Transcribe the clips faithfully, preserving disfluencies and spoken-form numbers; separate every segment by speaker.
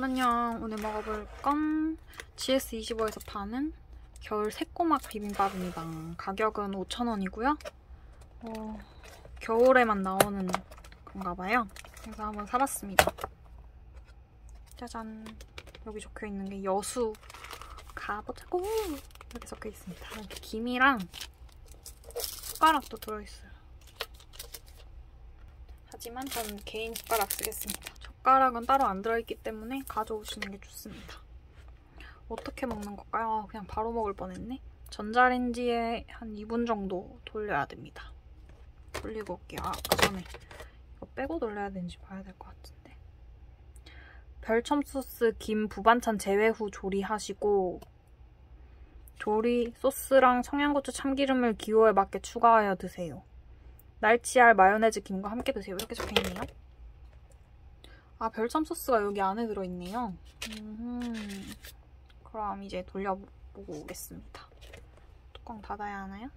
Speaker 1: 안녕. 오늘 먹어볼 건 지에스 이십오에서 파는 겨울 새꼬막 비빔밥입니다. 가격은 오천 원이고요. 어, 겨울에만 나오는 건가 봐요. 그래서 한번 사봤습니다. 짜잔. 여기 적혀있는 게 여수 가보자고 이렇게 적혀있습니다. 이렇게 김이랑 숟가락도 들어있어요. 하지만 저는 개인 숟가락 쓰겠습니다. 젓가락은 따로 안 들어있기 때문에 가져오시는 게 좋습니다. 어떻게 먹는 걸까요? 그냥 바로 먹을 뻔했네. 전자레인지에 한 이 분 정도 돌려야 됩니다. 돌리고 올게요. 아, 그 전에 이거 빼고 돌려야 되는지 봐야 될 것 같은데. 별첨 소스 김 부반찬 제외 후 조리하시고 조리 소스랑 청양고추 참기름을 기호에 맞게 추가하여 드세요. 날치알 마요네즈 김과 함께 드세요. 이렇게 적혀있네요. 아, 별첨 소스가 여기 안에 들어있네요. 음흠. 그럼 이제 돌려보고 오겠습니다. 뚜껑 닫아야 하나요?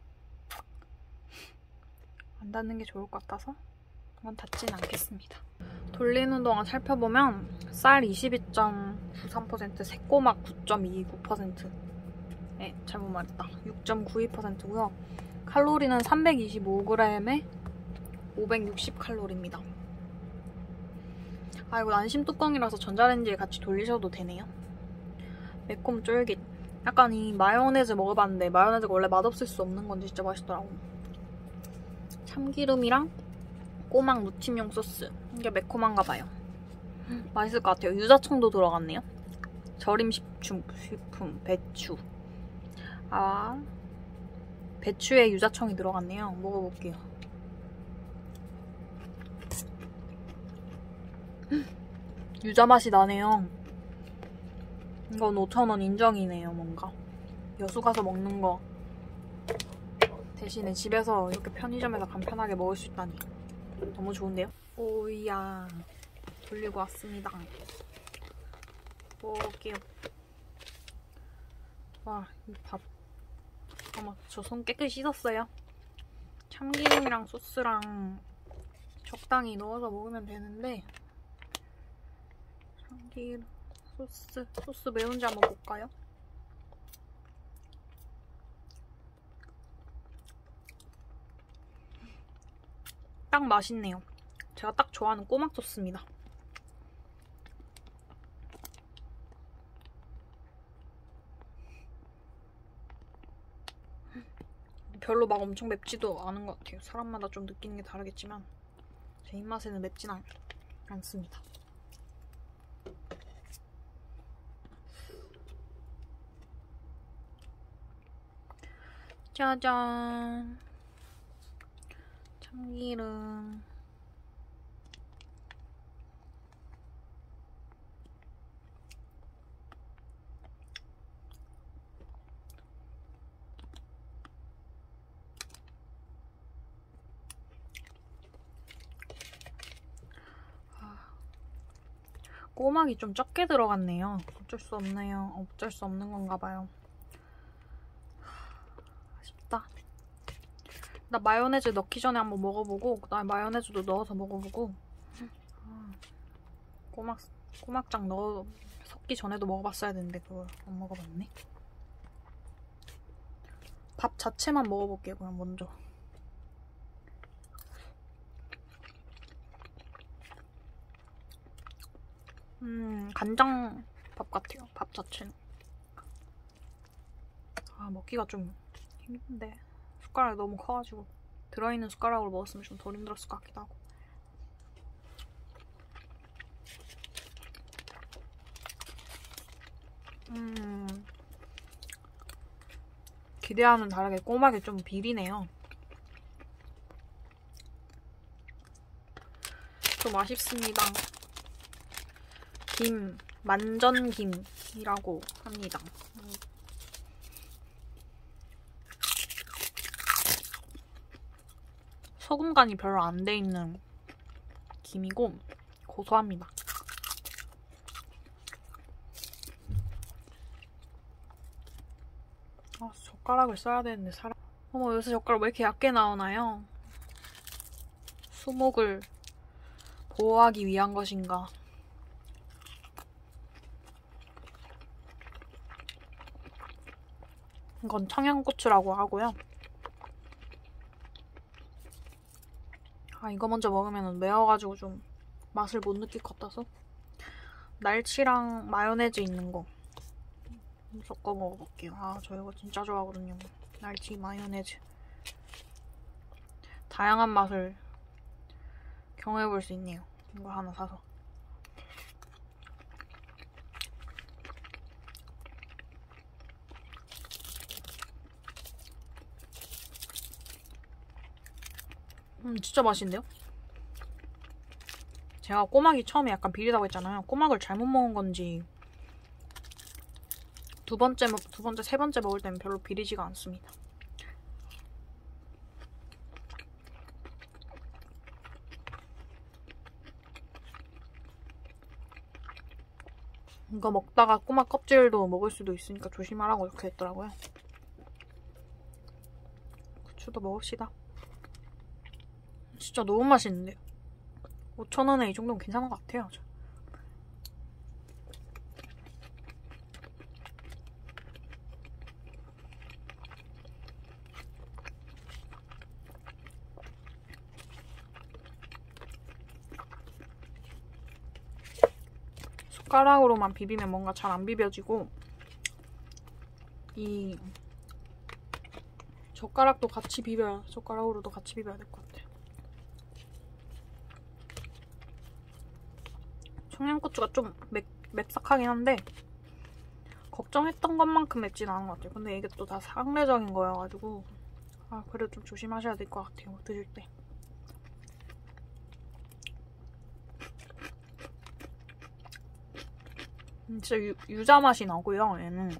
Speaker 1: 안 닫는 게 좋을 것 같아서 이건 닫진 않겠습니다. 돌리는 동안 살펴보면 쌀 이십이 점 구삼 퍼센트, 새꼬막 구 점 이구 퍼센트. 네, 잘못 말했다. 육 점 구이 퍼센트고요. 칼로리는 삼백이십오 그램에 오백육십 칼로리입니다. 아, 이거 안심 뚜껑이라서 전자레인지에 같이 돌리셔도 되네요. 매콤 쫄깃. 약간 이 마요네즈 먹어봤는데 마요네즈가 원래 맛없을 수 없는 건지 진짜 맛있더라고. 참기름이랑 꼬막 무침용 소스. 이게 매콤한가 봐요. 맛있을 것 같아요. 유자청도 들어갔네요. 절임 식품, 식품 배추. 아, 배추에 유자청이 들어갔네요. 먹어볼게요. 유자 맛이 나네요. 이건 오천 원 인정이네요. 뭔가 여수 가서 먹는 거 대신에 집에서 이렇게 편의점에서 간편하게 먹을 수 있다니 너무 좋은데요? 오이야, 돌리고 왔습니다. 먹을게요. 와, 이 밥. 어머, 저 손 깨끗이 씻었어요. 참기름이랑 소스랑 적당히 넣어서 먹으면 되는데 참기름, 소스, 소스 매운지 한번 볼까요? 딱 맛있네요. 제가 딱 좋아하는 꼬막 소스입니다. 별로 막 엄청 맵지도 않은 것 같아요. 사람마다 좀 느끼는 게 다르겠지만 제 입맛에는 맵진 않, 않습니다. 짜잔. 참기름. 꼬막이 좀 적게 들어갔네요. 어쩔 수 없네요. 어쩔 수 없는 건가 봐요. 아쉽다. 나 마요네즈 넣기 전에 한번 먹어보고 그다음에 마요네즈도 넣어서 먹어보고 꼬막, 꼬막장 넣어 섞기 전에도 먹어봤어야 되는데 그걸 안 먹어봤네. 밥 자체만 먹어볼게요. 그냥 먼저. 음, 간장밥 같아요. 밥 자체는. 아, 먹기가 좀 힘든데 숟가락이 너무 커가지고 들어있는 숟가락으로 먹었으면 좀 덜 힘들었을 것 같기도 하고. 음, 기대와는 다르게 꼬막이 좀 비리네요. 좀 아쉽습니다. 김, 만전김이라고 합니다. 소금 간이 별로 안 돼 있는 김이고 고소합니다. 아, 젓가락을 써야 되는데 사람. 어머, 요새 젓가락 왜 이렇게 얇게 나오나요? 수목을 보호하기 위한 것인가? 이건 청양고추라고 하고요. 아, 이거 먼저 먹으면 매워가지고 좀 맛을 못 느낄 것 같아서 날치랑 마요네즈 있는 거 섞어 먹어볼게요. 아, 저 이거 진짜 좋아하거든요. 날치 마요네즈. 다양한 맛을 경험해볼 수 있네요. 이거 하나 사서. 음, 진짜 맛있는데요? 제가 꼬막이 처음에 약간 비리다고 했잖아요. 꼬막을 잘못 먹은 건지 두 번째, 두 번째, 세 번째 먹을 때는 별로 비리지가 않습니다. 이거 먹다가 꼬막 껍질도 먹을 수도 있으니까 조심하라고 이렇게 했더라고요. 고추도 먹읍시다. 진짜 너무 맛있는데요? 오천 원에 이 정도면 괜찮은 것 같아요. 저. 숟가락으로만 비비면 뭔가 잘 안 비벼지고 이 젓가락도 같이 비벼야 젓가락으로도 같이 비벼야 될 것 같아요. 청양고추가 좀 맵, 맵싹하긴 한데 걱정했던 것만큼 맵진 않은 것 같아요. 근데 이게 또 다 상대적인 거여가지고 아, 그래도 좀 조심하셔야 될 것 같아요. 드실 때. 진짜 유, 유자 맛이 나고요. 얘는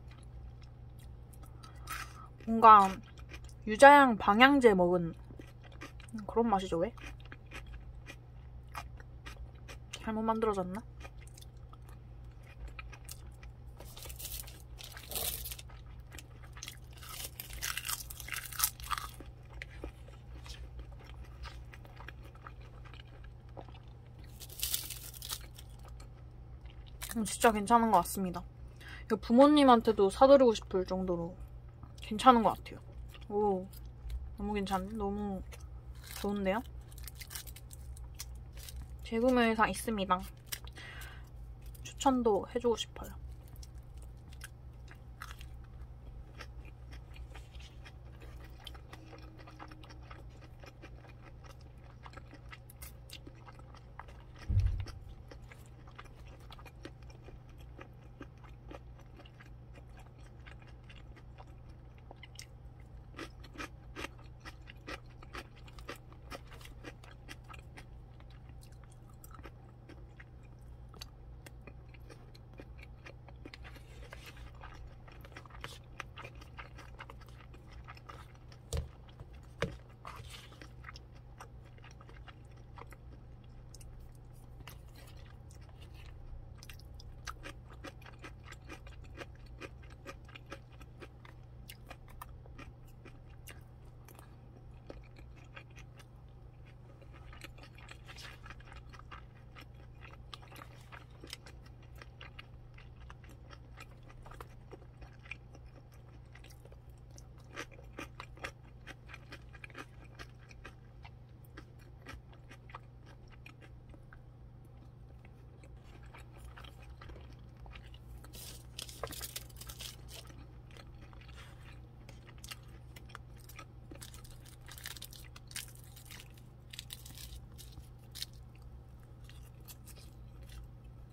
Speaker 1: 뭔가 유자향 방향제 먹은 그런 맛이죠. 왜? 잘못 만들어졌나? 음, 진짜 괜찮은 것 같습니다. 이거 부모님한테도 사드리고 싶을 정도로 괜찮은 것 같아요. 오, 너무 괜찮네. 너무 좋은데요? 재구매 의사 있습니다. 추천도 해주고 싶어요.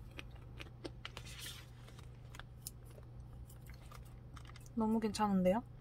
Speaker 1: 너무 괜찮은데요?